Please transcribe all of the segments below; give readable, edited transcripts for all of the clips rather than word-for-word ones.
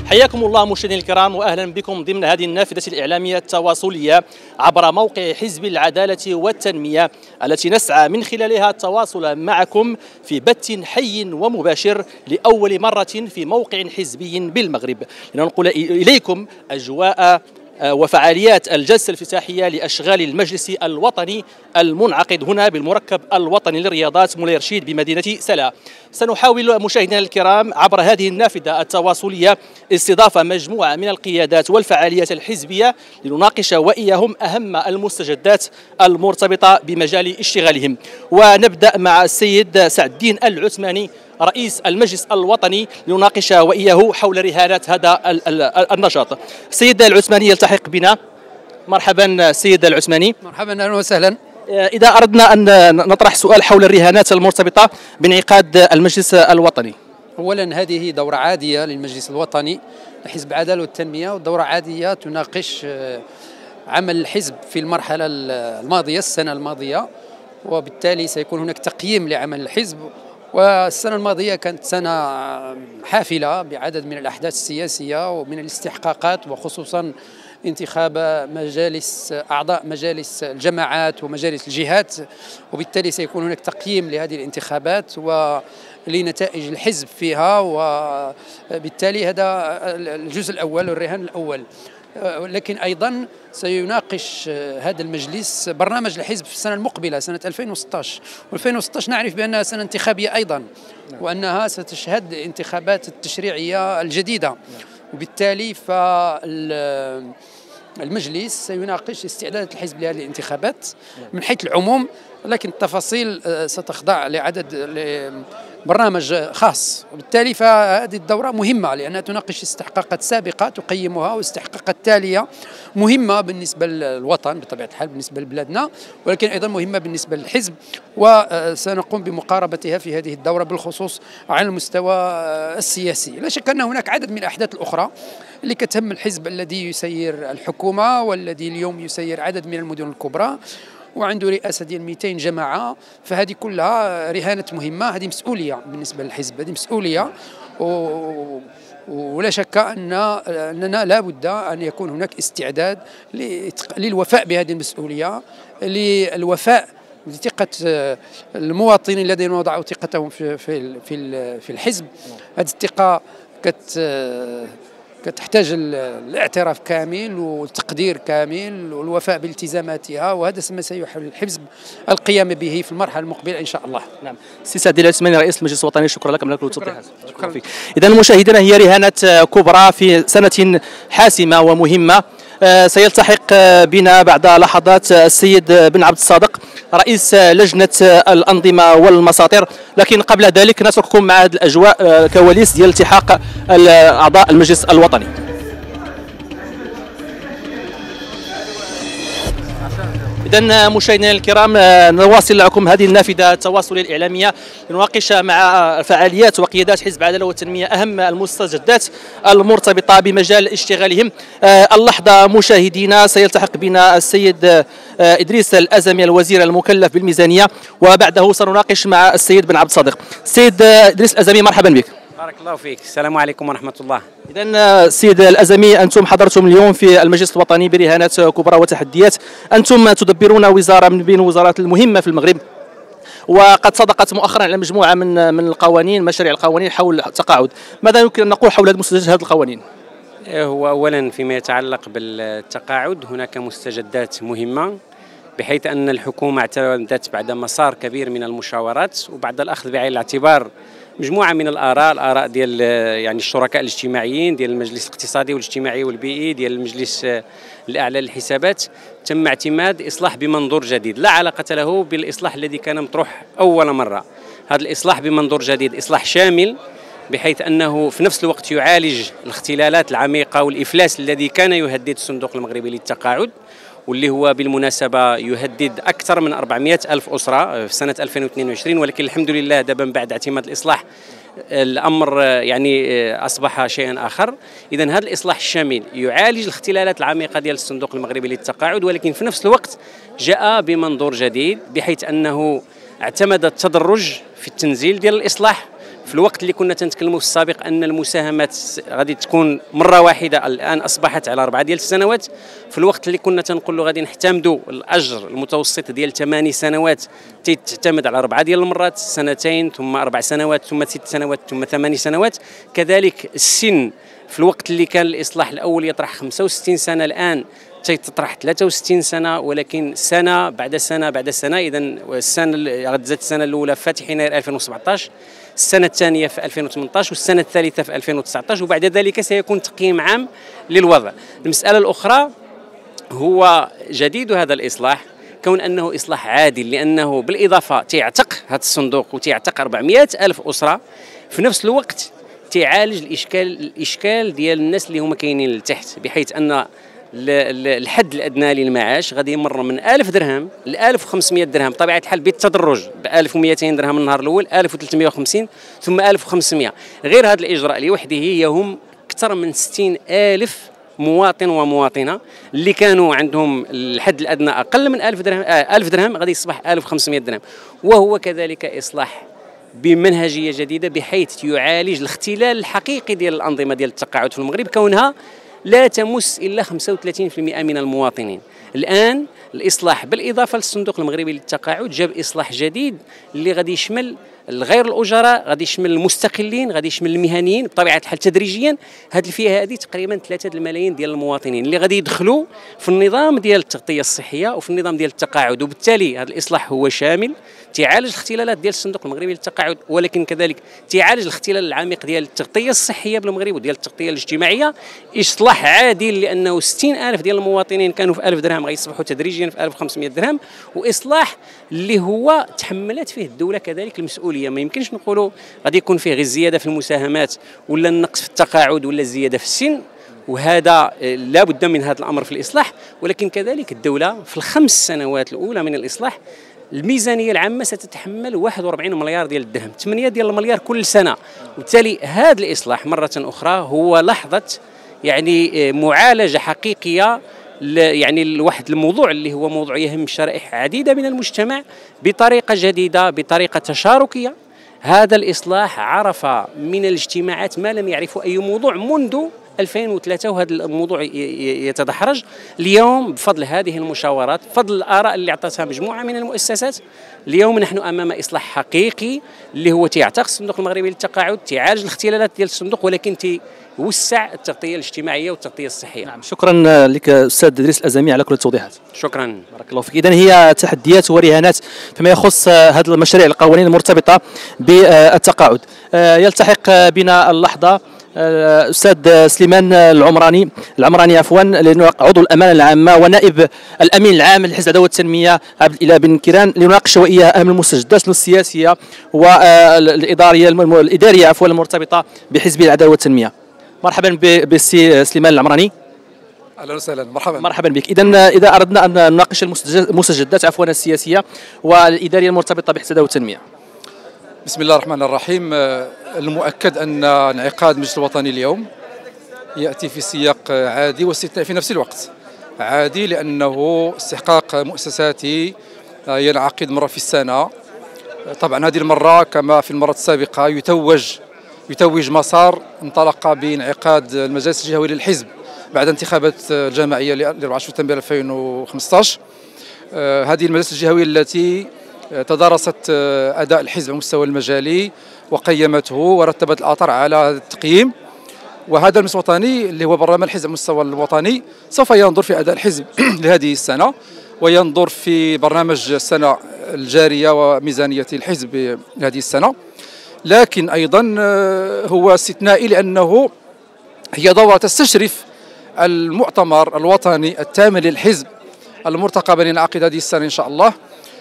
حياكم الله مشاهدينا الكرام، واهلا بكم ضمن هذه النافذه الاعلاميه التواصليه عبر موقع حزب العداله والتنميه التي نسعى من خلالها التواصل معكم في بث حي ومباشر لاول مره في موقع حزبي بالمغرب، لننقل اليكم اجواء وفعاليات الجلسة الافتتاحية لأشغال المجلس الوطني المنعقد هنا بالمركب الوطني للرياضات مولاي رشيد بمدينة سلا. سنحاول مشاهدينا الكرام عبر هذه النافذة التواصلية استضافة مجموعة من القيادات والفعاليات الحزبية لنناقش وإياهم أهم المستجدات المرتبطة بمجال اشتغالهم. ونبدأ مع السيد سعد الدين العثماني رئيس المجلس الوطني لنناقش وإياه حول رهانات هذا النشاط. سيد العثماني يلتحق بنا. مرحبا سيد العثماني. مرحبا، اهلا وسهلا. إذا أردنا أن نطرح سؤال حول الرهانات المرتبطة بانعقاد المجلس الوطني. أولا هذه دورة عادية للمجلس الوطني لحزب العدالة والتنمية، والدورة عادية تناقش عمل الحزب في المرحلة الماضية السنة الماضية، وبالتالي سيكون هناك تقييم لعمل الحزب. والسنة الماضية كانت سنة حافلة بعدد من الأحداث السياسية ومن الاستحقاقات، وخصوصا انتخاب أعضاء مجالس الجماعات ومجالس الجهات، وبالتالي سيكون هناك تقييم لهذه الانتخابات ولنتائج الحزب فيها، وبالتالي هذا الجزء الأول والرهان الأول. لكن أيضا سيناقش هذا المجلس برنامج الحزب في السنة المقبلة سنة 2016، و2016 نعرف بأنها سنة انتخابية أيضا، وأنها ستشهد انتخابات التشريعية الجديدة، وبالتالي فالمجلس سيناقش استعدادات الحزب لهذه الانتخابات من حيث العموم، لكن التفاصيل ستخضع برنامج خاص. وبالتالي فهذه الدورة مهمة لأنها تناقش استحقاقات سابقة تقيمها، واستحقاقات تالية مهمة بالنسبة للوطن بطبيعة الحال، بالنسبة لبلادنا، ولكن أيضا مهمة بالنسبة للحزب، وسنقوم بمقاربتها في هذه الدورة بالخصوص على المستوى السياسي. لا شك أن هناك عدد من الأحداث الأخرى اللي كتهم الحزب الذي يسير الحكومة، والذي اليوم يسير عدد من المدن الكبرى، وعنده رئاسة ديال 200 جماعة، فهذه كلها رهانة مهمة. هذه مسؤولية بالنسبة للحزب، هذه مسؤولية، ولا شك أننا لا بد أن يكون هناك استعداد للوفاء بهذه المسؤولية، للوفاء بثقة المواطنين الذين وضعوا ثقتهم في الحزب. هذه الثقة تحتاج الاعتراف كامل والتقدير كامل والوفاء بالتزاماتها، وهذا ما سيحاول الحزب القيام به في المرحله المقبله ان شاء الله. نعم. سي سعد الدين العثماني رئيس المجلس الوطني، شكرا لك على كل التوضيحات. شكرا فيك. اذا مشاهدينا، هي رهانات كبرى في سنه حاسمه ومهمه. سيلتحق بنا بعد لحظات السيد بن عبد الصادق رئيس لجنة الأنظمة والمساطر، لكن قبل ذلك نترككم مع هذه الأجواء كواليس ديال التحاق أعضاء المجلس الوطني. إذن مشاهدينا الكرام، نواصل لكم هذه النافذة التواصلية الإعلامية لنناقش مع فعاليات وقيادات حزب العدالة والتنمية أهم المستجدات المرتبطة بمجال اشتغالهم. اللحظة مشاهدينا سيلتحق بنا السيد إدريس الأزمي الوزير المكلف بالميزانية، وبعده سنناقش مع السيد بن عبد الصادق. السيد إدريس الأزمي، مرحبا بك. بارك الله فيك. السلام عليكم ورحمة الله. إذن سيد الأزمي، أنتم حضرتم اليوم في المجلس الوطني برهانات كبرى وتحديات. أنتم تدبرون وزارة من بين الوزارات المهمة في المغرب، وقد صدقت مؤخرا على مجموعة من القوانين، مشاريع القوانين حول التقاعد. ماذا يمكن أن نقول حول مستجدات هذه القوانين؟ هو أولا فيما يتعلق بالتقاعد هناك مستجدات مهمة، بحيث أن الحكومة اعتمدت بعد مسار كبير من المشاورات وبعد الأخذ بعين الاعتبار مجموعة من الآراء ديال يعني الشركاء الاجتماعيين ديال المجلس الاقتصادي والاجتماعي والبيئي ديال المجلس الأعلى للحسابات، تم اعتماد إصلاح بمنظور جديد لا علاقة له بالإصلاح الذي كان مطروح أول مرة. هذا الإصلاح بمنظور جديد إصلاح شامل، بحيث أنه في نفس الوقت يعالج الاختلالات العميقة والإفلاس الذي كان يهدد الصندوق المغربي للتقاعد، واللي هو بالمناسبة يهدد أكثر من 400 ألف أسرة في سنة 2022، ولكن الحمد لله دابا بعد اعتماد الإصلاح الأمر يعني أصبح شيئا آخر. إذن هذا الإصلاح الشامل يعالج الاختلالات العميقة ديال الصندوق المغربي للتقاعد، ولكن في نفس الوقت جاء بمنظور جديد، بحيث أنه اعتمد التدرج في التنزيل ديال الإصلاح، في الوقت اللي كنا تنتكلموا في السابق ان المساهمات غادي تكون مره واحده، الان اصبحت على 4 ديال السنوات. في الوقت اللي كنا تنقولوا غادي نحتمدوا الاجر المتوسط ديال 8 سنوات تعتمد على 4 ديال المرات، 2 ثم 4 سنوات ثم 6 سنوات ثم 8 سنوات. كذلك السن في الوقت اللي كان الاصلاح الاول يطرح 65 سنه، الان تطرح 63 سنه، ولكن سنه بعد سنه بعد سنه. اذا السنه غتزاد السنه الاولى في يناير 2017، السنه الثانيه في 2018 والسنه الثالثه في 2019، وبعد ذلك سيكون تقييم عام للوضع. المساله الاخرى هو جديد هذا الاصلاح كون انه اصلاح عادل، لانه بالاضافه تيعتق هذا الصندوق وتيعتق 400 الف اسره، في نفس الوقت تعالج الاشكال ديال الناس اللي هما كاينين لتحت، بحيث ان الحد الادنى للمعاش غادي يمر من 1000 درهم ل 1500 درهم بطبيعه الحال بالتدرج، ب 1200 درهم النهار الاول، 1350 ثم 1500. غير هذا الاجراء لوحده يهم اكثر من 60,000 مواطن ومواطنه اللي كانوا عندهم الحد الادنى اقل من 1000 درهم 1000 درهم غادي يصبح 1500 درهم. وهو كذلك اصلاح بمنهجيه جديده بحيث يعالج الاختلال الحقيقي ديال الانظمه ديال التقاعد في المغرب، كونها لا تمس الا 35% من المواطنين. الان الاصلاح بالاضافه للصندوق المغربي للتقاعد جاب اصلاح جديد اللي غادي يشمل غير الاجراء، غادي يشمل المستقلين، غادي يشمل المهنيين بطبيعه الحال تدريجيا. هذه الفئه هذه تقريبا 3 الملايين ديال المواطنين اللي غادي يدخلوا في النظام ديال التغطيه الصحيه وفي النظام ديال التقاعد. وبالتالي هذا الاصلاح هو شامل، تعالج الاختلالات ديال الصندوق المغربي للتقاعد، ولكن كذلك تعالج الاختلال العميق ديال التغطيه الصحيه بالمغرب وديال التغطيه الاجتماعيه. اصلاح عادل لانه 60,000 ديال المواطنين كانوا في 1000 درهم غيصبحوا تدريجيا في 1500 درهم، واصلاح اللي هو تحملت فيه الدوله كذلك المسؤوليه. ما يمكنش نقولوا غادي يكون فيه غير الزياده في المساهمات ولا النقص في التقاعد ولا الزياده في السن، وهذا لا بد من هذا الامر في الاصلاح. ولكن كذلك الدوله في ال5 سنوات الاولى من الاصلاح الميزانيه العامه ستتحمل 41 مليار ديال الدرهم، 8 ديال المليار كل سنه. وبالتالي هذا الاصلاح مره اخرى هو لحظه يعني معالجه حقيقيه يعني لواحد الموضوع اللي هو موضوع يهم شرائح عديده من المجتمع بطريقه جديده بطريقه تشاركيه. هذا الاصلاح عرف من الاجتماعات ما لم يعرفه اي موضوع منذ 2003، وهذا الموضوع يتدحرج اليوم بفضل هذه المشاورات، بفضل الآراء اللي اعطتها مجموعة من المؤسسات. اليوم نحن أمام إصلاح حقيقي اللي هو تيعتق الصندوق المغربي للتقاعد، تعالج الاختلالات ديال الصندوق، ولكن توسع التغطية الاجتماعية والتغطية الصحية. نعم، شكرا لك أستاذ إدريس الأزامي على كل التوضيحات. شكرا، بارك الله فيك. إذن هي تحديات ورهانات فيما يخص هذه المشاريع القوانين المرتبطة بالتقاعد. يلتحق بنا اللحظة الأستاذ سليمان العمراني عضو الأمانة العامة ونائب الأمين العام لحزب العدالة والتنمية عبد الإله بن كيران، لنناقش وإياه أهم المستجدات السياسية والإدارية المرتبطة بحزب العدالة والتنمية. مرحبا بالسي سليمان العمراني. اهلا وسهلا، مرحبا بك. إذا أردنا أن نناقش المستجدات السياسية والإدارية المرتبطة بحزب العدالة والتنمية. بسم الله الرحمن الرحيم. المؤكد أن انعقاد المجلس الوطني اليوم يأتي في سياق عادي واستثنائي في نفس الوقت. عادي لأنه استحقاق مؤسساتي ينعقد مرة في السنة. طبعا هذه المرة كما في المرة السابقة يتوج مسار انطلق بانعقاد المجالس الجهوي للحزب بعد انتخابات الجماعية ل 24 سبتمبر 2015. هذه المجالس الجهوية التي تدارست أداء الحزب على المستوى المجالي وقيمته ورتبت الأطر على التقييم. وهذا المجلس الوطني اللي هو برلمان الحزب على المستوى الوطني سوف ينظر في أداء الحزب لهذه السنة، وينظر في برنامج السنة الجارية وميزانية الحزب لهذه السنة. لكن أيضا هو استثنائي لأنه هي دورة تستشرف المؤتمر الوطني الثامن للحزب المرتقب أن ينعقد هذه السنة إن شاء الله.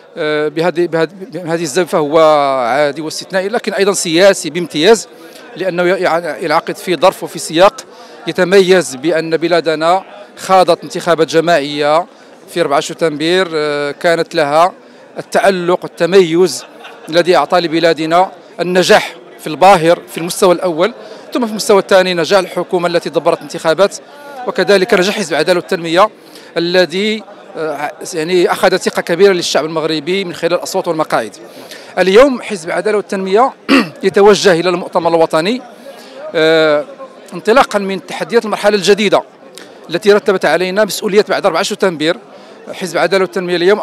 بهذه الزاوية فهو عادي واستثنائي، لكن أيضا سياسي بامتياز، لأنه ينعقد في ظرف وفي سياق يتميز بأن بلادنا خاضت انتخابات جماعية في 4 سبتمبر كانت لها التألق والتميز الذي أعطى لبلادنا النجاح في الباهر في المستوى الأول، ثم في المستوى الثاني نجاح الحكومة التي دبرت الانتخابات، وكذلك نجاح حزب العدالة والتنمية الذي يعني أخذ ثقة كبيرة للشعب المغربي من خلال الأصوات والمقاعد. اليوم حزب العدالة والتنمية يتوجه إلى المؤتمر الوطني انطلاقا من تحديات المرحلة الجديدة التي رتبت علينا مسؤولية بعد 14 سبتمبر. حزب العدالة والتنمية اليوم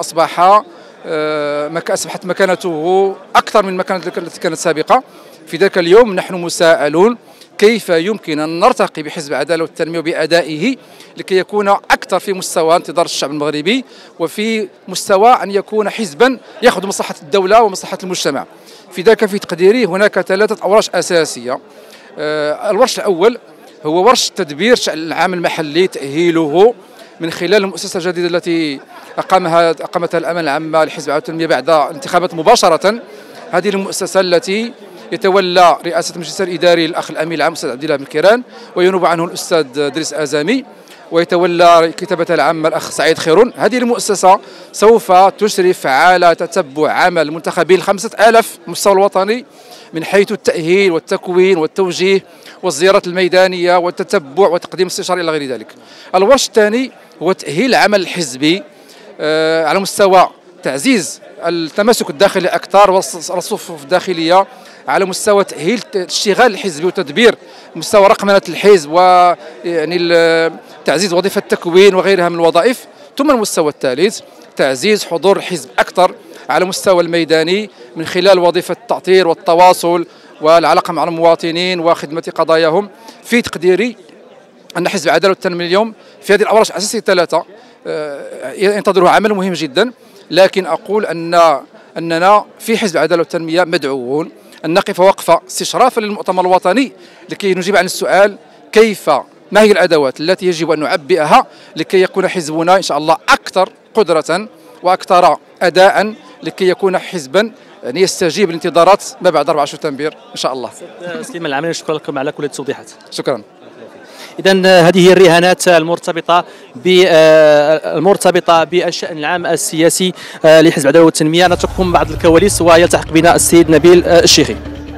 أصبحت مكانته أكثر من مكانة التي كانت سابقة. في ذلك اليوم نحن مساءلون كيف يمكن أن نرتقي بحزب العدالة والتنمية وبأدائه لكي يكون أكثر في مستوى انتظار الشعب المغربي، وفي مستوى أن يكون حزبا يأخذ مصلحة الدولة ومصلحة المجتمع. في ذلك في تقديري هناك 3 أورش أساسية. الورش الأول هو ورش تدبير شأن العام المحلي، تأهيله من خلال المؤسسة الجديدة التي أقامتها الأمانة العامة لحزب العدالة والتنمية بعد الانتخابات مباشرة. هذه المؤسسة التي يتولى رئاسة المجلس الإداري الأخ الأمين العام الأستاذ عبد الله بن كيران، وينوب عنه الأستاذ دريس أزامي، ويتولى كتابة العامة الأخ سعيد خيرون. هذه المؤسسة سوف تشرف على تتبع عمل المنتخبين 5000 مستوى الوطني من حيث التأهيل والتكوين والتوجيه والزيارات الميدانية والتتبع وتقديم الاستشارة إلى غير ذلك. الورش الثاني هو تأهيل العمل الحزبي على مستوى تعزيز التماسك الداخلي أكثر والصفوف الداخلية، على مستوى تأهيل الاشتغال الحزبي وتدبير مستوى رقمنة الحزب ويعني تعزيز وظيفة التكوين وغيرها من الوظائف. ثم المستوى الثالث تعزيز حضور الحزب أكثر على مستوى الميداني من خلال وظيفة التأطير والتواصل والعلاقة مع المواطنين وخدمة قضاياهم. في تقديري أن حزب العدالة والتنمية اليوم في هذه الأوراش الأساسية 3 ينتظره عمل مهم جدا، لكن أقول أننا في حزب العدالة والتنمية مدعوون أن نقف وقفة استشرافا للمؤتمر الوطني لكي نجيب عن السؤال ما هي الأدوات التي يجب أن نعبئها لكي يكون حزبنا إن شاء الله أكثر قدرة وأكثر أداء، لكي يكون حزبا يعني يستجيب لانتظارات ما بعد 14 سبتمبر إن شاء الله. سليمان العامري، شكرا لكم على كل التوضيحات. شكرا. إذا هذه هي الرهانات المرتبطة بالشأن العام السياسي لحزب العدالة والتنمية. نترككم بعض الكواليس ويلتحق بنا السيد نبيل الشيخي.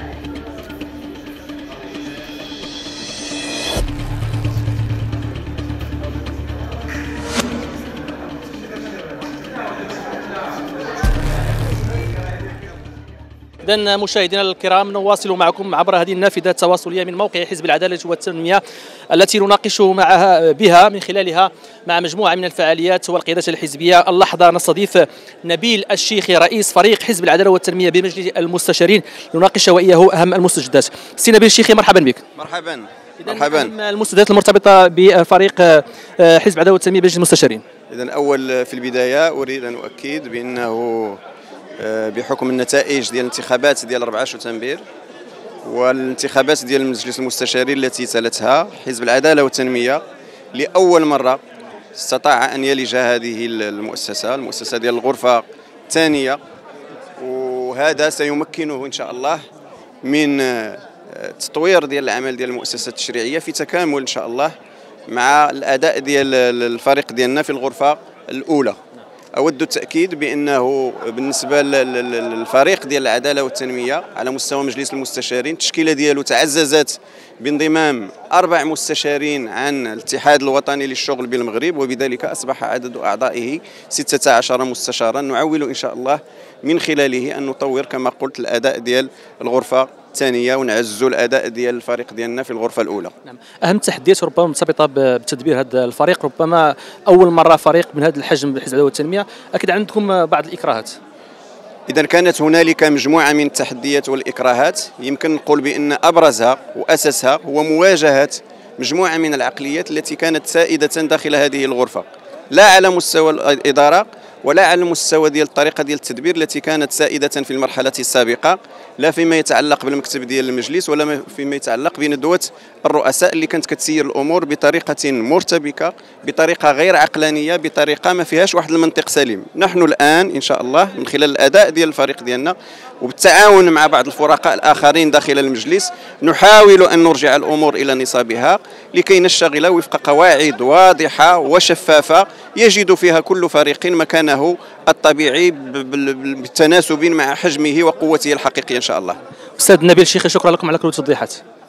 إذن مشاهدينا الكرام، نواصل معكم عبر هذه النافذة التواصلية من موقع حزب العدالة والتنمية التي نناقش بها من خلالها مع مجموعة من الفعاليات والقيادات الحزبية. اللحظة نستضيف نبيل الشيخي رئيس فريق حزب العدالة والتنمية بمجلس المستشارين لنناقش وإياه أهم المستجدات. سي نبيل الشيخي، مرحبا بك. مرحبا. أهم المستجدات المرتبطة بفريق حزب العدالة والتنمية بمجلس المستشارين. إذن أول في البداية أريد أن أؤكد بأنه بحكم النتائج ديال الانتخابات ديال 14 سبتمبر والانتخابات ديال المجلس المستشاري التي تلتها، حزب العدالة والتنمية لأول مرة استطاع أن يلج هذه المؤسسة ديال الغرفة الثانية، وهذا سيمكنه إن شاء الله من تطوير ديال العمل ديال المؤسسة التشريعية في تكامل إن شاء الله مع الأداء ديال الفريق ديالنا في الغرفة الأولى. أود التأكيد بأنه بالنسبة للفريق ديال العدالة والتنمية على مستوى مجلس المستشارين، التشكيلة ديالو تعززت بانضمام 4 مستشارين عن الاتحاد الوطني للشغل بالمغرب، وبذلك أصبح عدد أعضائه 16 مستشارا. نعول إن شاء الله من خلاله أن نطور كما قلت الأداء ديال الغرفة الثانية ونعزوا الأداء ديال الفريق ديالنا في الغرفة الأولى. نعم. أهم التحديات ربما مرتبطة بتدبير هذا الفريق، ربما أول مرة فريق من هذا الحجم بحزب العدالة والتنمية، أكيد عندكم بعض الإكراهات. إذا كانت هنالك مجموعة من التحديات والإكراهات، يمكن نقول بأن أبرزها وأسسها هو مواجهة مجموعة من العقليات التي كانت سائدة داخل هذه الغرفة، لا على مستوى الإدارة ولا على المستوى ديال الطريقة ديال التدبير التي كانت سائدة في المرحلة السابقة، لا فيما يتعلق بالمكتب ديال المجلس ولا فيما يتعلق بندوة الرؤساء اللي كانت كتسير الأمور بطريقة مرتبكة، بطريقة غير عقلانية، بطريقة ما فيهاش واحد المنطق سليم. نحن الآن إن شاء الله من خلال الأداء ديال الفريق ديالنا وبالتعاون مع بعض الفرقاء الآخرين داخل المجلس نحاول أن نرجع الأمور إلى نصابها لكي نشتغل وفق قواعد واضحة وشفافة يجد فيها كل فريق مكانه الطبيعي بالتناسب مع حجمه وقوته الحقيقية إن شاء الله. أستاذ نبيل الشيخي، شكرا لكم على كل التوضيحات.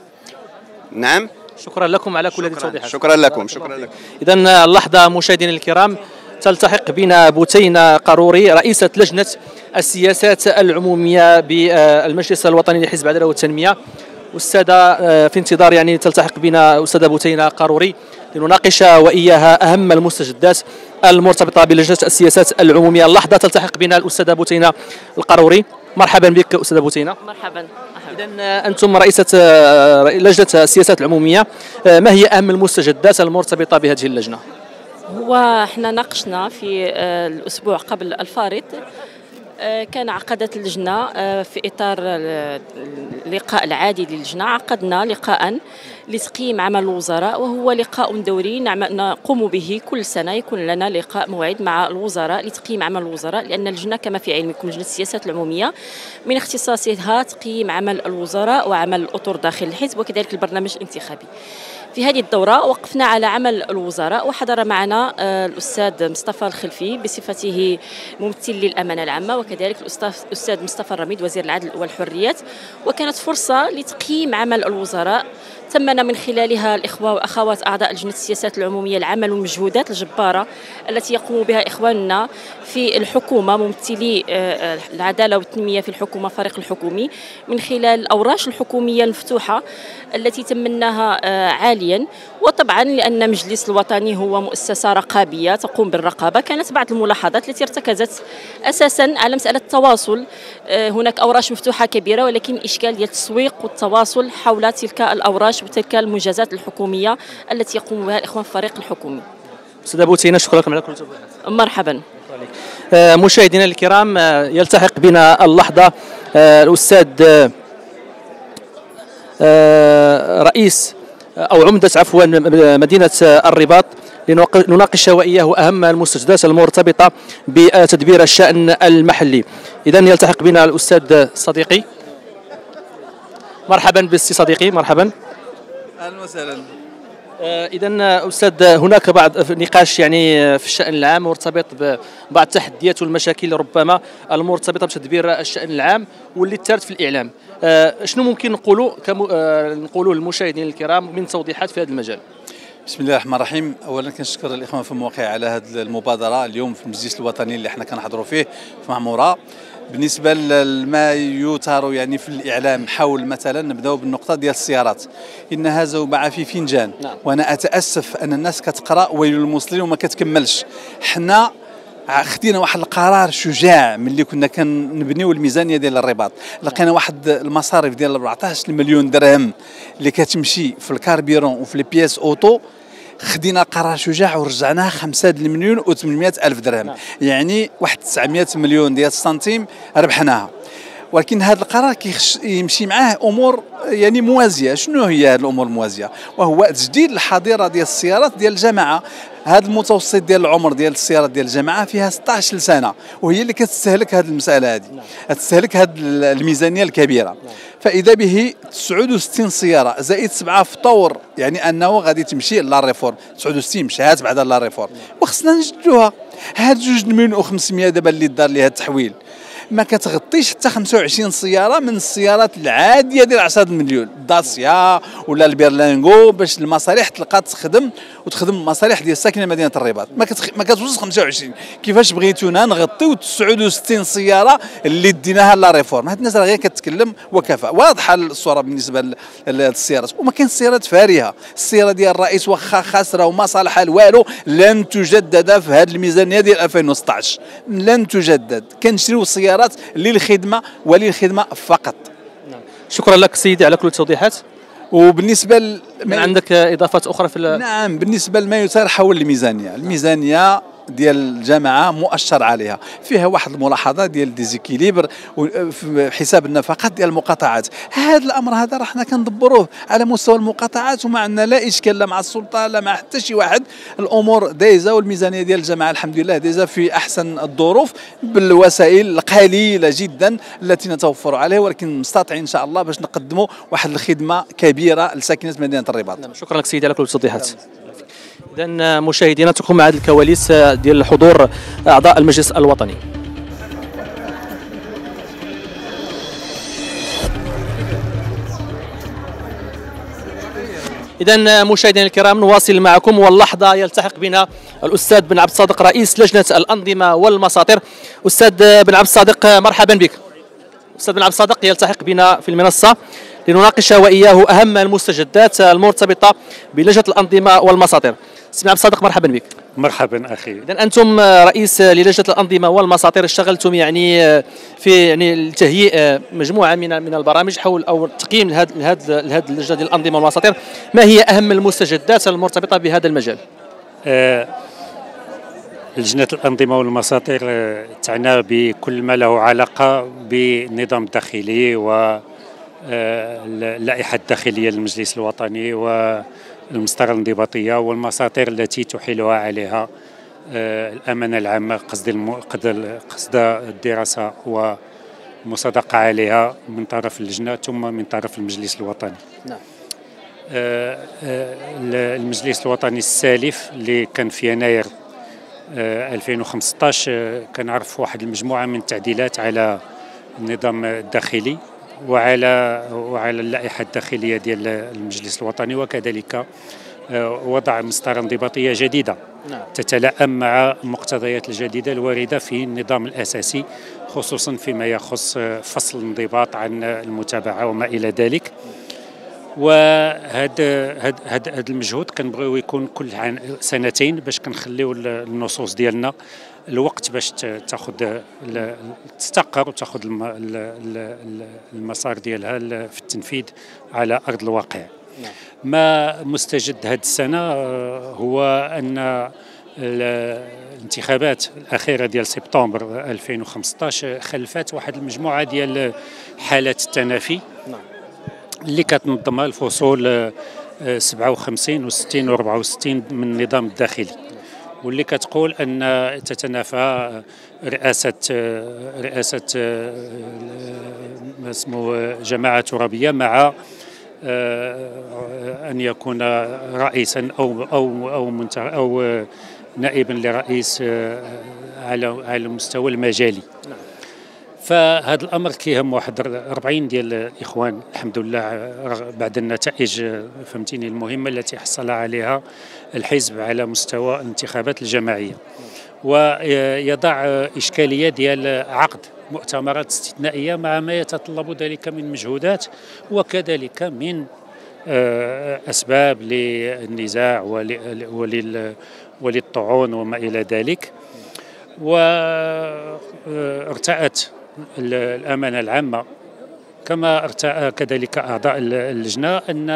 نعم، شكرا لكم على كل هذه التوضيحات. شكرا لكم. شكرا لكم. إذن اللحظة مشاهدينا الكرام تلتحق بنا بوتينا قاروري رئيسة لجنة السياسات العمومية بالمجلس الوطني لحزب العدالة والتنمية. أستاذة، في انتظار يعني تلتحق بنا أستاذة بوتينة قاروري لنناقش وإياها أهم المستجدات المرتبطة بلجنة السياسات العمومية. اللحظة تلتحق بنا الأستاذة بوتينة القاروري. مرحبا بك أستاذة بوتينة. مرحبا. إذا أنتم رئيسة لجنة السياسات العمومية، ما هي أهم المستجدات المرتبطة بهذه اللجنة؟ هو احنا ناقشنا في الأسبوع قبل الفارط، كان عقدت اللجنة في إطار اللقاء العادي للجنة، عقدنا لقاء لتقييم عمل الوزراء، وهو لقاء دوري نقوم به كل سنة. يكون لنا لقاء موعد مع الوزراء لتقييم عمل الوزراء، لأن اللجنة كما في علمكم لجنة السياسات العمومية من اختصاصها تقييم عمل الوزراء وعمل الأطر داخل الحزب وكذلك البرنامج الانتخابي. في هذه الدورة وقفنا على عمل الوزراء، وحضر معنا الأستاذ مصطفى الخلفي بصفته ممثل للأمانة العامة، وكذلك الأستاذ مصطفى الرميد وزير العدل والحريات. وكانت فرصة لتقييم عمل الوزراء تمنا من خلالها الإخوة وأخوات أعضاء لجنة السياسات العمومية العمل والمجهودات الجبارة التي يقوم بها إخواننا في الحكومة، ممثلي العدالة والتنمية في الحكومة فريق الحكومي، من خلال الأوراش الحكومية المفتوحة التي تمناها عاليا. وطبعا لأن مجلس الوطني هو مؤسسة رقابية تقوم بالرقابة، كانت بعض الملاحظات التي ارتكزت أساسا على مسألة التواصل. هناك أوراش مفتوحة كبيرة، ولكن إشكال ديال التسويق والتواصل حول تلك الأوراش وتلك المنجزات الحكومية التي يقوم بها الإخوان في الفريق الحكومي. أستاذة بوتينة، شكرا لكم على كل التوضيحات. مرحبا. مشاهدينا الكرام، يلتحق بنا اللحظة الأستاذ رئيس أو عمدة مدينة الرباط لنناقش وإياه أهم المستجدات المرتبطة بتدبير الشأن المحلي. إذن يلتحق بنا الأستاذ صديقي. مرحبا بالسي صديقي، مرحبا. اهلا وسهلا. إذن أستاذ، هناك بعض نقاش يعني في الشأن العام مرتبط ببعض التحديات والمشاكل ربما المرتبطة بتدبير الشأن العام واللي ثارت في الإعلام. شنو ممكن نقولوا للمشاهدين الكرام من توضيحات في هذا المجال؟ بسم الله الرحمن الرحيم. اولا كنشكر الاخوان في الموقع على هذه المبادره اليوم في المجلس الوطني اللي احنا كنحضروا فيه في معموره. بالنسبه لما يثار يعني في الاعلام حول مثلا، نبداو بالنقطه ديال السيارات، انها زوبعه في فنجان. وانا اتاسف ان الناس كتقرا ويل للمصلين وما كتكملش. حنا خدينا واحد القرار شجاع ملي كنا كنبنيو الميزانيه ديال الرباط، لقينا واحد المصاريف ديال 14 مليون درهم اللي كتمشي في الكاربيرون وفي البياس اوتو. خدينا قرار شجاع ورجعناه 5 مليون و800 الف درهم، يعني واحد 900 مليون ديال السنتيم ربحناها. ولكن هذا القرار يمشي معاه امور يعني موازيه. شنو هي هذه الامور الموازيه؟ وهو تجديد الحظيره ديال السيارات ديال الجماعه. هذا المتوسط ديال العمر ديال السيارات ديال الجماعه فيها 16 سنه، وهي اللي كتستهلك هذه المساله هذه، تستهلك هذه الميزانيه الكبيره. فاذا به 69 سياره زائد 7 فطور، يعني انه غادي تمشي لا ريفورم. 69 مشات بعد لا ريفورم، وخصنا نجدوها. هاد 2 مليون و500 دابا اللي دار ليها التحويل ما كتغطيش حتى 25 سياره من السيارات العاديه ديال 10 مليون، داسيا ولا البيرلانغو، باش المصالح تلقى تخدم وتخدم المصالح ديال ساكنه مدينه الرباط. ما كتوصلش 25. كيفاش بغيتونا نغطيو 69 سياره اللي ديناها لا ريفورم؟ هاد الناس راه غير كتكلم وكفى. واضحه الصوره بالنسبه للسيارات، وما كاين سيارات فارهه. السياره ديال الرئيس واخا خاسره وما صالحه لوالو لن تجدد في هذه الميزانيه ديال 2016، لن تجدد. كنشريو سيارات للخدمه وللخدمه فقط. شكرا لك سيدي على كل التوضيحات. وبالنسبه عندك اضافات اخرى في نعم، بالنسبه لما يثار حول الميزانيه ديال الجامعه مؤشر عليها، فيها واحد الملاحظه ديال ديزيكيليبر في حساب النفقات ديال المقاطعات. هذا الامر هذا راه حنا كندبروه على مستوى المقاطعات، وما عندنا لا اشكال لا مع السلطه لا مع حتى شي واحد. الامور دايزه، والميزانيه ديال الجامعه الحمد لله دايزه في احسن الظروف بالوسائل القليله جدا التي نتوفر عليها، ولكن مستطيعين ان شاء الله باش نقدموا واحد الخدمه كبيره لساكنه مدينه الرباط. شكرا لك سيدي على كل التوضيحات. إذن مشاهدينا تكون مع هذه الكواليس ديال حضور أعضاء المجلس الوطني. إذا مشاهدينا الكرام نواصل معكم، واللحظة يلتحق بنا الأستاذ بن عبد الصادق رئيس لجنة الأنظمة والمساطر. أستاذ بن عبد الصادق مرحبا بك. أستاذ بن عبد الصادق يلتحق بنا في المنصة لنناقش وإياه أهم المستجدات المرتبطة بلجنة الأنظمة والمساطر. سي عبد الصادق مرحبا بك. مرحبا اخي. اذا انتم رئيس للجنه الانظمه والمساطر، اشتغلتم يعني في تهيئ مجموعه من البرامج حول او تقييم لهذه اللجنه ديال الانظمه والمساطر. ما هي اهم المستجدات المرتبطه بهذا المجال؟ لجنه الانظمه والمساطر تعنى بكل ما له علاقه بالنظام الداخلي واللائحه الداخليه للمجلس الوطني والمسطره الانضباطيه والمساطر التي تحيلها عليها الامانه العامه، قصد الدراسه والمصادقه عليها من طرف اللجنه ثم من طرف المجلس الوطني. نعم. المجلس الوطني السالف اللي كان في يناير 2015 كنعرف واحد المجموعه من التعديلات على النظام الداخلي وعلى اللائحه الداخليه ديال المجلس الوطني، وكذلك وضع مسطره انضباطيه جديده تتلائم مع المقتضيات الجديده الوارده في النظام الاساسي، خصوصا فيما يخص فصل الانضباط عن المتابعه وما الى ذلك. وهذا المجهود كنبغيو يكون كل سنتين باش كنخليو النصوص ديالنا الوقت باش تستقر وتاخذ المسار ديالها في التنفيذ على ارض الواقع. ما مستجد هذه السنه هو ان الانتخابات الاخيره ديال سبتمبر 2015 خلفت واحد المجموعه ديال حالات التنافي اللي كتنظمها الفصول 57 و60 و64 من النظام الداخلي، واللي كتقول ان تتنافى رئاسه اسمه جماعه ترابيه مع ان يكون رئيسا او نائبا لرئيس على المستوى المجالي. فهذا الامر كيهم واحد 40 ديال الاخوان الحمد لله بعد النتائج فهمتيني المهمه التي حصل عليها الحزب على مستوى الانتخابات الجماعيه، ويضع اشكاليه ديال عقد مؤتمرات استثنائيه مع ما يتطلب ذلك من مجهودات وكذلك من اسباب للنزاع وللطعون وما الى ذلك. وارتأت الامانه العامه كما ارتأى كذلك اعضاء اللجنه ان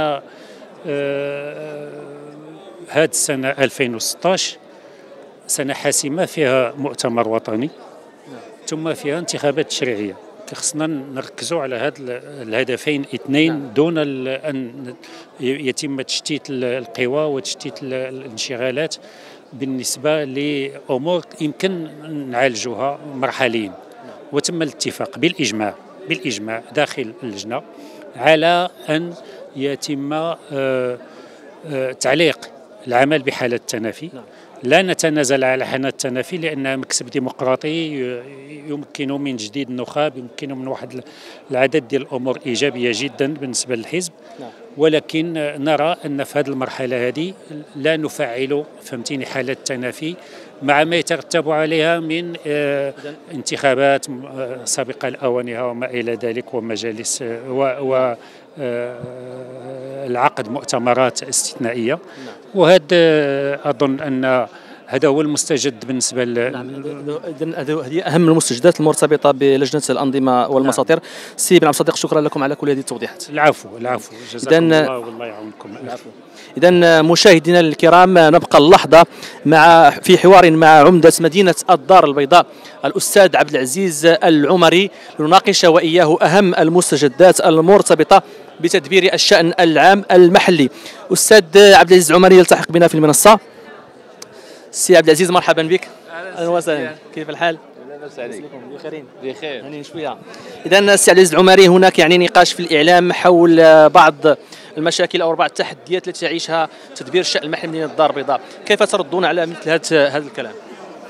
هذه السنه 2016 سنه حاسمه فيها مؤتمر وطني ثم فيها انتخابات تشريعيه. خصنا نركزوا على هذه الهدفين اثنين دون ان يتم تشتيت القوى وتشتيت الانشغالات بالنسبه لامور يمكن نعالجوها مرحليا. وتم الاتفاق بالاجماع داخل اللجنه على ان يتم تعليق العمل بحاله التنافي. لا نتنازل على حالة التنافي لأنها مكسب ديمقراطي يمكن من جديد النخب، يمكن من واحد العدد ديال الأمور إيجابية جدا بالنسبة للحزب، ولكن نرى أن في هذه المرحلة هذه لا نفعل فهمتيني حالة التنافي مع ما يترتب عليها من انتخابات سابقة لأوانها وما إلى ذلك ومجالس العقد مؤتمرات استثنائية. وهذا أظن أن هذا هو المستجد بالنسبة هذه أهم المستجدات المرتبطة بلجنة الأنظمة والمساطر. سي بن عبد الصادق شكرا لكم على كل هذه التوضيحات. العفو جزاكم الله والله يعاونكم. إذا مشاهدينا الكرام نبقى اللحظة في حوار مع عمدة مدينة الدار البيضاء الأستاذ عبد العزيز العمري لنناقش وإياه أهم المستجدات المرتبطة بتدبير الشأن العام المحلي. أستاذ عبد العزيز العمري يلتحق بنا في المنصة. سي عبد العزيز مرحبا بك. اهلا وسهلا، كيف الحال؟ بخير يعني شويه. اذا السي عبد العزيز العمري، هناك يعني نقاش في الاعلام حول بعض المشاكل او بعض التحديات التي يعيشها تدبير الشأن المحلي من الدار البيضاء، كيف تردون على مثل هذا الكلام؟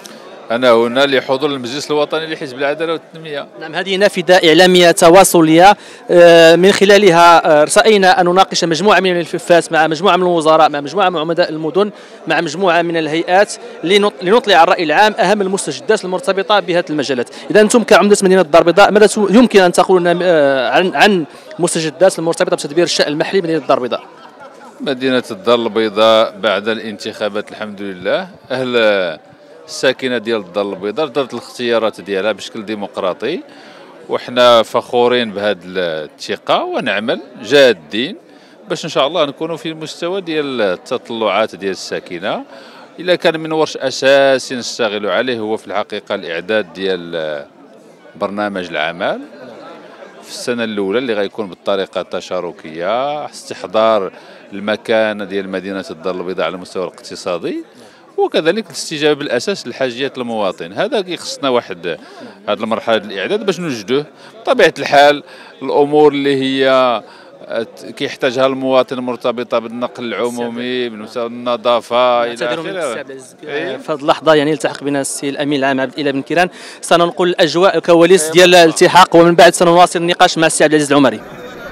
أنا هنا لحضور المجلس الوطني لحزب العدالة والتنمية. نعم، هذه نافذة إعلامية تواصلية من خلالها رأينا أن نناقش مجموعة من الملفات مع مجموعة من الوزراء، مع مجموعة من عمداء المدن، مع مجموعة من الهيئات لنطلع على الرأي العام أهم المستجدات المرتبطة بهذه المجالات. إذا أنتم كعمدة مدينة الدار البيضاء ماذا يمكن أن تقولون عن المستجدات المرتبطة بتدبير الشأن المحلي مدينة الدار البيضاء؟ مدينة الدار البيضاء بعد الانتخابات الحمد لله أهل الساكنه ديال الدار البيضاء دارت الاختيارات ديالها بشكل ديمقراطي، وحنا فخورين بهذه الثقه ونعمل جادين باش ان شاء الله نكونوا في المستوى ديال التطلعات ديال الساكنه. الا كان من ورش اساسي نشتغلوا عليه هو في الحقيقه الاعداد ديال برنامج العمل في السنه الاولى اللي غيكون بالطريقه التشاركيه، استحضار المكانه ديال مدينه الدار البيضاء على المستوى الاقتصادي، وكذلك الاستجابه بالاساس لحاجيات المواطن. هذا كيخصنا واحد هذه المرحله الاعداد باش نوجدوه. بطبيعه الحال الامور اللي هي كيحتاجها المواطن مرتبطه بالنقل العمومي، بالمستوى النظافه الى اخره. في هذه اللحظه يعني التحق بنا السي الامين العام عبد الاله بن كيران، سننقل الاجواء الكواليس ديال الالتحاق ومن بعد سنواصل النقاش مع السي عبد العزيز العمري.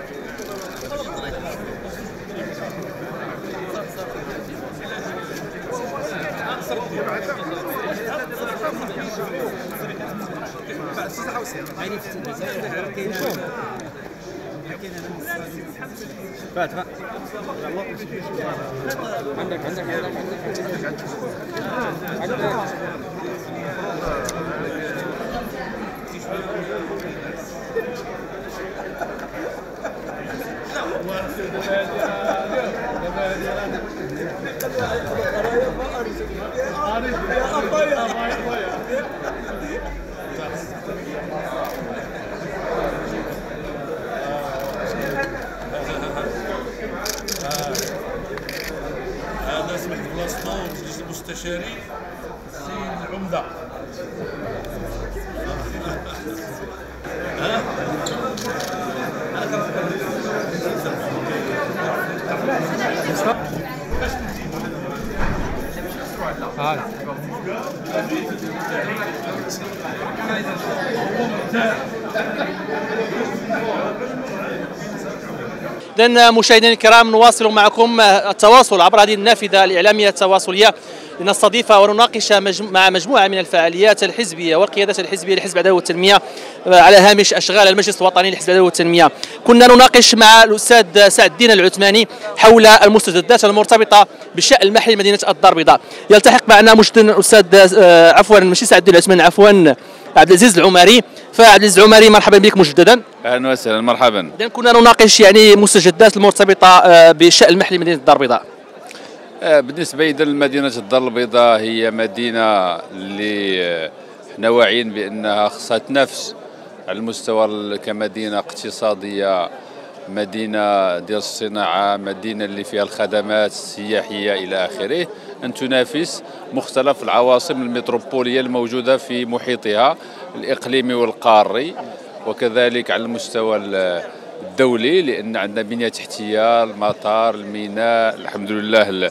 هذا سمحت بلاصتو المجلس المستشاري السيد العمده. إذن مشاهدينا الكرام نواصل معكم التواصل عبر هذه النافذة الإعلامية التواصلية لنستضيف ونناقش مع مجموعة من الفعاليات الحزبية والقيادات الحزبية لحزب العدالة والتنمية على هامش أشغال المجلس الوطني لحزب العدالة والتنمية. كنا نناقش مع الأستاذ سعد الدين العثماني حول المستجدات المرتبطة بالشأن المحلي لمدينة الدار البيضاء. يلتحق معنا مجددا الأستاذ عفوا ماشي سعد الدين العثماني، عفوا عبد العزيز العمري. فعبد العزيز العمري مرحبا بك مجددا. اهلا وسهلا مرحبا. اذا كنا نناقش يعني المستجدات المرتبطه بالشأن المحلي مدينه الدار البيضاء. بالنسبه إذا لمدينه الدار البيضاء هي مدينه اللي احنا واعيين بانها خصها تنافس على المستوى كمدينه اقتصاديه، مدينه ديال الصناعه، مدينه اللي فيها الخدمات السياحيه الى اخره، ان تنافس مختلف العواصم المتروبوليه الموجوده في محيطها الاقليمي والقاري، وكذلك على المستوى الدولي لان عندنا بنيه تحتيه، المطار، الميناء، الحمد لله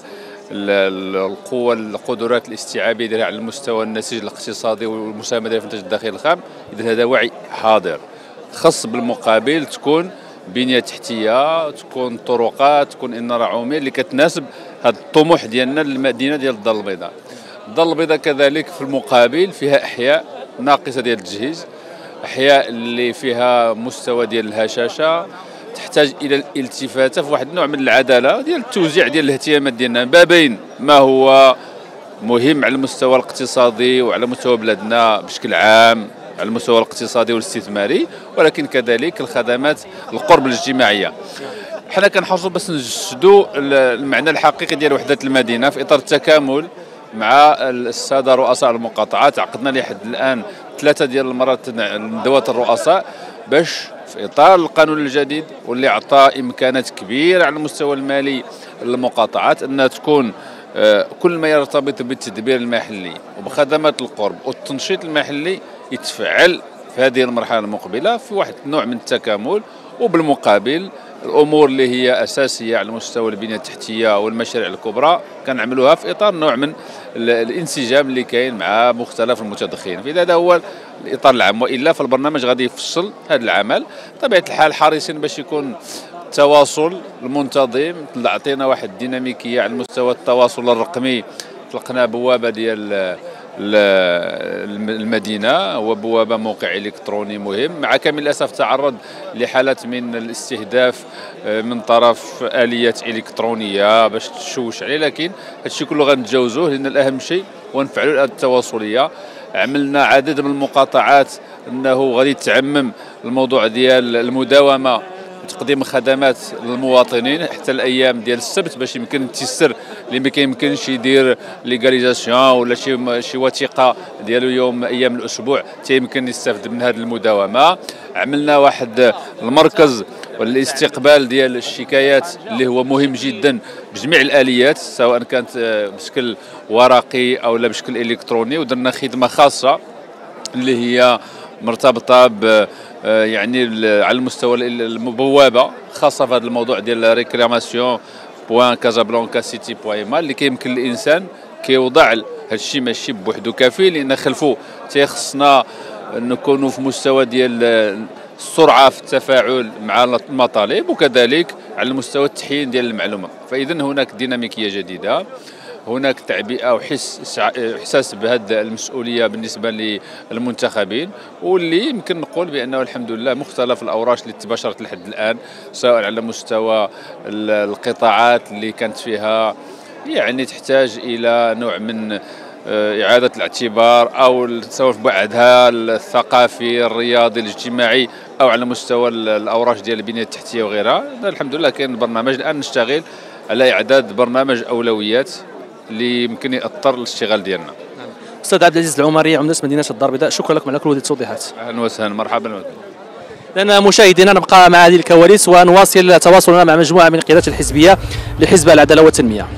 القوه القدرات الاستيعابيه ديالها على المستوى النسيج الاقتصادي والمساهمه ديالها في الانتاج الداخلي الخام. اذا هذا وعي حاضر، خص بالمقابل تكون بنيه تحتيه، تكون طرقات، تكون اناره عموميه اللي كتناسب هذا الطموح ديالنا للمدينه ديال الدار البيضاء. الدار البيضاء كذلك في المقابل فيها احياء ناقصه ديال التجهيز، احياء اللي فيها مستوى ديال الهشاشه، تحتاج الى الالتفاته في واحد النوع من العداله ديال التوزيع ديال الاهتمامات ديالنا ما بين ما هو مهم على المستوى الاقتصادي وعلى مستوى بلادنا بشكل عام على المستوى الاقتصادي والاستثماري، ولكن كذلك الخدمات القرب الاجتماعيه. حنا كنحرصوا باش نجسدوا المعنى الحقيقي ديال وحده المدينه في اطار التكامل مع الساده رؤساء المقاطعات. عقدنا لحد الان 3 ديال المرات ندوات الرؤساء باش في اطار القانون الجديد واللي اعطى امكانات كبيره على المستوى المالي للمقاطعات انها تكون كل ما يرتبط بالتدبير المحلي وبخدمات القرب والتنشيط المحلي يتفعل في هذه المرحله المقبله في واحد النوع من التكامل وبالمقابل الامور اللي هي اساسيه على مستوى البنيه التحتيه والمشاريع الكبرى كنعملوها في اطار نوع من الانسجام اللي كاين مع مختلف المتدخلين. فاذا هذا هو الاطار العام، والا فالبرنامج غادي يفصل هذا العمل. بطبيعه الحال حريصين باش يكون التواصل المنتظم، عطينا واحد الديناميكيه على مستوى التواصل الرقمي. طلقنا بوابه ديال المدينه وبوابه موقع الكتروني مهم، مع كامل الاسف تعرض لحالات من الاستهداف من طرف اليات الكترونيه باش تشوش عليه، لكن هادشي كله غنتجاوزوه لان الاهم شيء هو نفعلوا الآلة التواصليه. عملنا عدد من المقاطعات انه غادي تعمم الموضوع ديال المداومه وتقديم خدمات للمواطنين حتى الايام ديال السبت باش يمكن تيسر اللي ما كيمكنش يدير ليغاليزاسيون ولا شي وثيقه ديالو يوم ايام الاسبوع تيمكن يستافد من هذه المداومه. عملنا واحد المركز والاستقبال ديال الشكايات اللي هو مهم جدا بجميع الاليات سواء كانت بشكل ورقي او لا بشكل الكتروني، ودرنا خدمه خاصه اللي هي مرتبطه يعني على المستوى البوابه خاصه في هذا الموضوع ديال ريكلاماسيون بوان كازابلانكا سيتي بوان اللي كيمكن الانسان كيوضع هادشي ماشي بوحدو كافي، لان خلفو تيخصنا نكونوا في مستوى ديال السرعه في التفاعل مع المطالب وكذلك على مستوى التحيين ديال المعلومه. فاذا هناك ديناميكيه جديده، هناك تعبئه واحساس بهذه المسؤوليه بالنسبه للمنتخبين، واللي يمكن نقول بانه الحمد لله مختلف الاوراش اللي تباشرت لحد الان سواء على مستوى القطاعات اللي كانت فيها يعني تحتاج الى نوع من إعادة الاعتبار أو سواء في بعدها الثقافي الرياضي الاجتماعي أو على مستوى الأوراش ديال البنية التحتية وغيرها. الحمد لله كاين برنامج الآن نشتغل على إعداد برنامج أولويات اللي يمكن يأثر الاشتغال ديالنا. أستاذ عبد العزيز العمري عمدة مدينة الدار البيضاء، شكرا لكم على كل هذه التوضيحات. أهلا وسهلا، مرحبا بكم. لأن مشاهدينا نبقى مع هذه الكواليس ونواصل تواصلنا مع مجموعة من القيادات الحزبية لحزب العدالة والتنمية.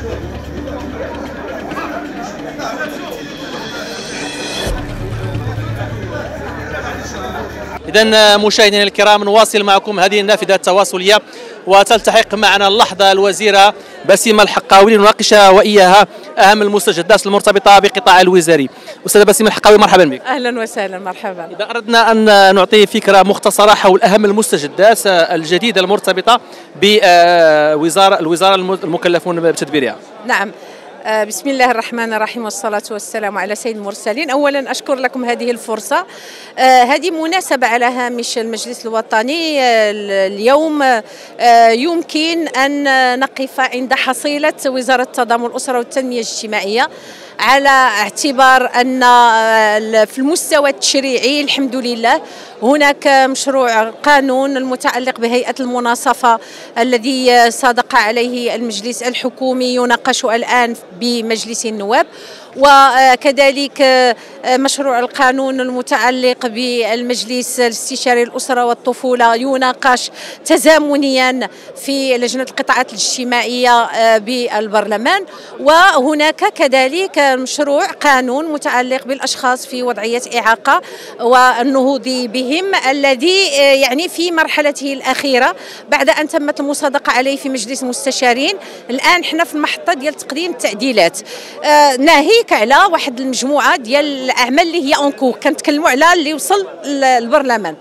إذا مشاهدينا الكرام نواصل معكم هذه النافذة التواصلية، وتلتحق معنا اللحظة الوزيرة بسيمة الحقاوي لنناقش وإياها أهم المستجدات المرتبطة بالقطاع الوزاري. أستاذة بسيمة الحقاوي مرحبا بك. أهلا وسهلا، مرحبا. إذا أردنا أن نعطي فكرة مختصرة حول أهم المستجدات الجديدة المرتبطة بالوزارة المكلفون بتدبيرها. نعم، بسم الله الرحمن الرحيم والصلاة والسلام على سيد المرسلين. أولا أشكر لكم هذه الفرصة. هذه مناسبة على هامش المجلس الوطني. اليوم يمكن أن نقف عند حصيلة وزارة التضامن الأسرة والتنمية الاجتماعية، على اعتبار أن في المستوى التشريعي الحمد لله هناك مشروع قانون المتعلق بهيئة المناصفة الذي صادق عليه المجلس الحكومي يناقش الآن بمجلس النواب، وكذلك مشروع القانون المتعلق بالمجلس الاستشاري الأسرة والطفولة يناقش تزامنيا في لجنة القطاعات الاجتماعية بالبرلمان. وهناك كذلك مشروع قانون متعلق بالأشخاص في وضعية إعاقة والنهوض بهم، الذي يعني في مرحلته الأخيرة بعد أن تمت المصادقة عليه في مجلس المستشارين. الآن احنا في المحطة ديال تقديم التعديلات، ناهيك على واحد المجموعة ديال الأعمال اللي هي أونكو كنتكلموا على اللي وصل للبرلمان.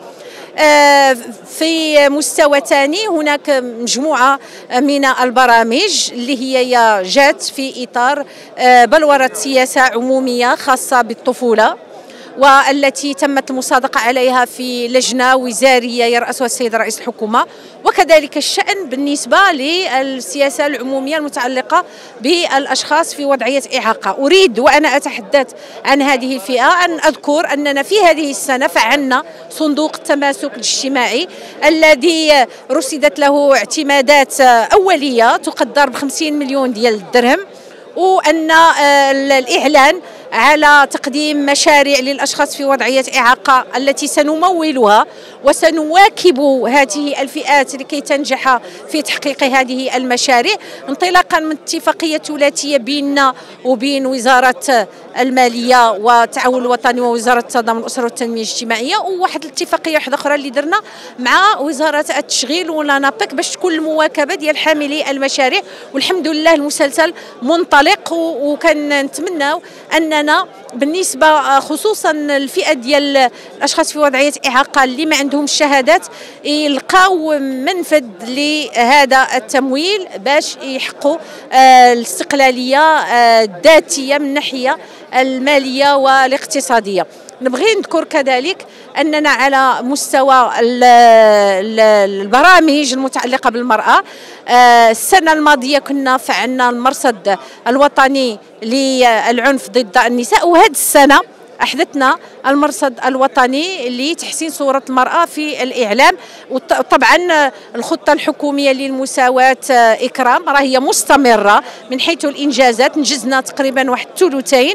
في مستوى ثاني هناك مجموعة من البرامج اللي هي جات في إطار بلورة سياسة عمومية خاصة بالطفولة، والتي تمت المصادقة عليها في لجنة وزارية يرأسها السيد رئيس الحكومة. وكذلك الشأن بالنسبة للسياسة العمومية المتعلقة بالأشخاص في وضعية إعاقة. أريد وأنا أتحدث عن هذه الفئة أن أذكر أننا في هذه السنة فعلنا صندوق التماسك الاجتماعي الذي رصدت له اعتمادات أولية تقدر ب50 مليون ديال الدرهم، وأن الإعلان على تقديم مشاريع للأشخاص في وضعية إعاقة التي سنمولها وسنواكب هذه الفئات لكي تنجح في تحقيق هذه المشاريع، انطلاقا من اتفاقية ثلاثية بيننا وبين وزارة المالية والتعاون الوطني ووزارة التضامن الأسري والتنمية الاجتماعية، وواحد الاتفاقية واحدة أخرى اللي درنا مع وزارة التشغيل والنابك باش تكون المواكبة ديال حاملي المشاريع. والحمد لله المسلسل منطلق، وكان نتمناو أننا بالنسبة خصوصا الفئة ديال الأشخاص في وضعية إعاقة اللي ما عندهم الشهادات يلقاو منفذ لهذا التمويل باش يحققوا الاستقلالية الذاتية من الناحية المالية والاقتصادية. نبغي نذكر كذلك أننا على مستوى البرامج المتعلقة بالمرأة، السنة الماضية كنا فعلنا المرصد الوطني للعنف ضد النساء، وهذه السنة أحدثنا المرصد الوطني لتحسين صورة المرأة في الإعلام. وطبعا الخطة الحكومية للمساواة إكرام راهي مستمرة من حيث الإنجازات، نجزنا تقريبا واحد الثلثين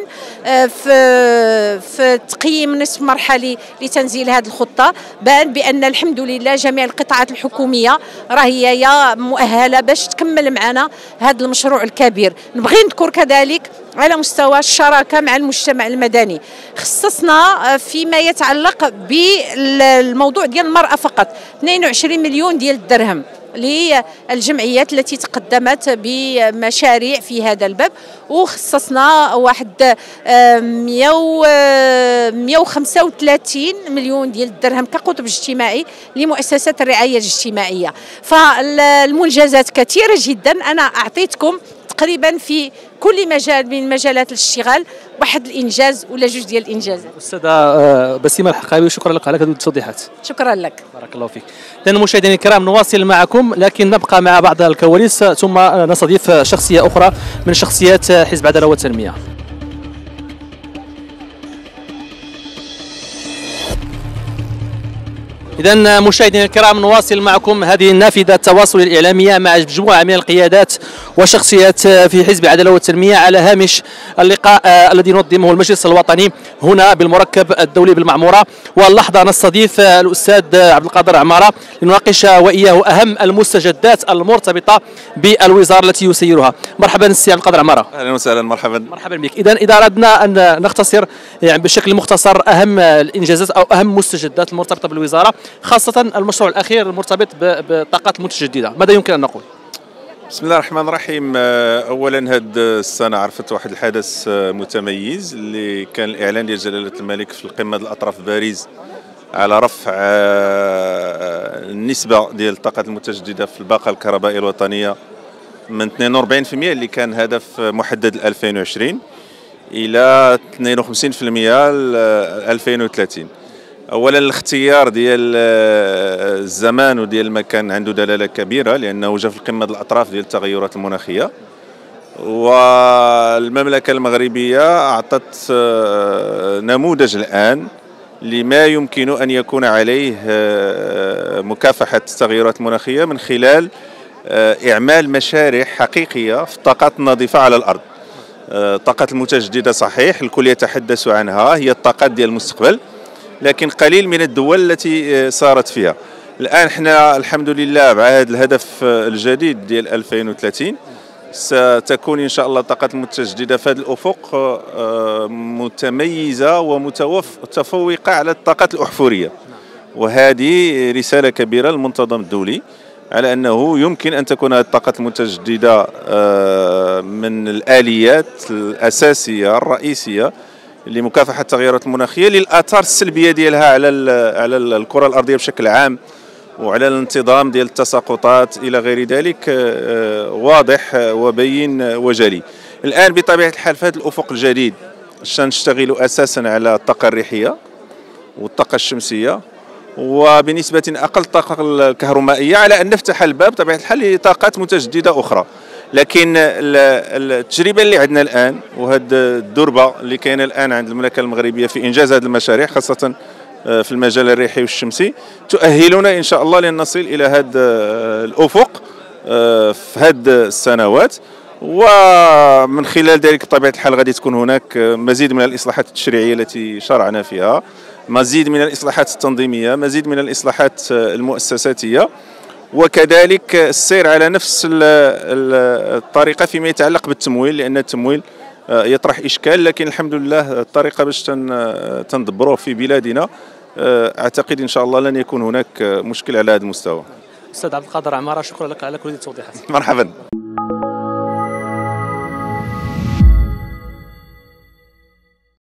في تقييم نصف مرحلي لتنزيل هذه الخطة. بان بأن الحمد لله جميع القطاعات الحكومية راهي يا مؤهلة باش تكمل معنا هذا المشروع الكبير. نبغي نذكر كذلك على مستوى الشراكة مع المجتمع المدني، خصصنا فيما يتعلق بالموضوع ديال المرأة فقط 22 مليون ديال الدرهم للجمعيات التي تقدمت بمشاريع في هذا الباب، وخصصنا واحد 135 مليون ديال الدرهم كقطب اجتماعي لمؤسسات الرعاية الاجتماعية. فالمنجزات كثيرة جدا، أنا أعطيتكم تقريبا في كل مجال من مجالات الاشتغال واحد الانجاز ولا جوج ديال الانجازات. استاذه بسيمه الحقاوي، شكرا لك على هذه التوضيحات. شكرا لك. بارك الله فيك. إذن مشاهدينا الكرام نواصل معكم، لكن نبقى مع بعض الكواليس ثم نستضيف شخصيه اخرى من شخصيات حزب عداله والتنميه. إذا مشاهدينا الكرام نواصل معكم هذه النافذة التواصل الإعلامية مع مجموعة من القيادات وشخصيات في حزب العدالة والتنمية على هامش اللقاء الذي ينظمه المجلس الوطني هنا بالمركب الدولي بالمعمورة. واللحظة نستضيف الأستاذ عبد القادر عمارة لنناقش وإياه أهم المستجدات المرتبطة بالوزارة التي يسيرها. مرحبا السي عبد القادر عمارة. أهلا وسهلا. مرحبا بك. إذا أردنا أن نختصر يعني بشكل مختصر أهم الإنجازات أو أهم المستجدات المرتبطة بالوزارة، خاصة المشروع الأخير المرتبط بالطاقات المتجددة، ماذا يمكن أن نقول؟ بسم الله الرحمن الرحيم. أولا هذه السنة عرفت واحد الحدث متميز اللي كان الإعلان ديال جلالة الملك في القمة الأطراف باريس على رفع النسبة ديال الطاقات المتجددة في الباقة الكهربائية الوطنية من 42% اللي كان هدف محدد ل 2020 إلى 52% ل 2030. اولا الاختيار ديال الزمان وديال المكان عنده دلاله كبيره، لانه جاء في القمه الاطراف ديال التغيرات المناخيه، والمملكه المغربيه اعطت نموذج الان لما يمكن ان يكون عليه مكافحه التغيرات المناخيه من خلال اعمال مشاريع حقيقيه في الطاقات النظيفه على الارض. الطاقات المتجدده صحيح الكل يتحدث عنها، هي الطاقات ديال المستقبل، لكن قليل من الدول التي صارت فيها. الآن احنا الحمد لله مع هذا الهدف الجديد ديال 2030 ستكون إن شاء الله الطاقات المتجددة في هذا الأفق متميزة ومتفوقة على الطاقات الأحفورية، وهذه رسالة كبيرة للمنتظم الدولي على أنه يمكن أن تكون هذه الطاقات المتجددة من الآليات الأساسية الرئيسية لمكافحة التغيرات المناخية، للآثار السلبية ديالها على الكرة الأرضية بشكل عام وعلى الانتظام ديال التساقطات إلى غير ذلك واضح وبين وجلي. الآن بطبيعة الحال في هذا الأفق الجديد سنشتغل أساسا على الطاقة الريحية والطاقة الشمسية، وبنسبة أقل الطاقة الكهرومائية، على أن نفتح الباب بطبيعة الحال لطاقات متجددة أخرى. لكن التجربه اللي عندنا الان وهذه الدربه اللي كاينه الان عند المملكه المغربيه في انجاز هذه المشاريع خاصه في المجال الريحي والشمسي تؤهلنا ان شاء الله لن نصل الى هذا الافق في هذه السنوات. ومن خلال ذلك بطبيعة الحال غادي تكون هناك مزيد من الإصلاحات التشريعية التي شرعنا فيها، مزيد من الإصلاحات التنظيمية، مزيد من الإصلاحات المؤسساتية، وكذلك السير على نفس الطريقة فيما يتعلق بالتمويل، لأن التمويل يطرح إشكال، لكن الحمد لله الطريقة باش تندبروه في بلادنا أعتقد إن شاء الله لن يكون هناك مشكل على هذا المستوى. أستاذ عبد القادر عمارة، شكرا لك على كل هذه التوضيحات. مرحبا.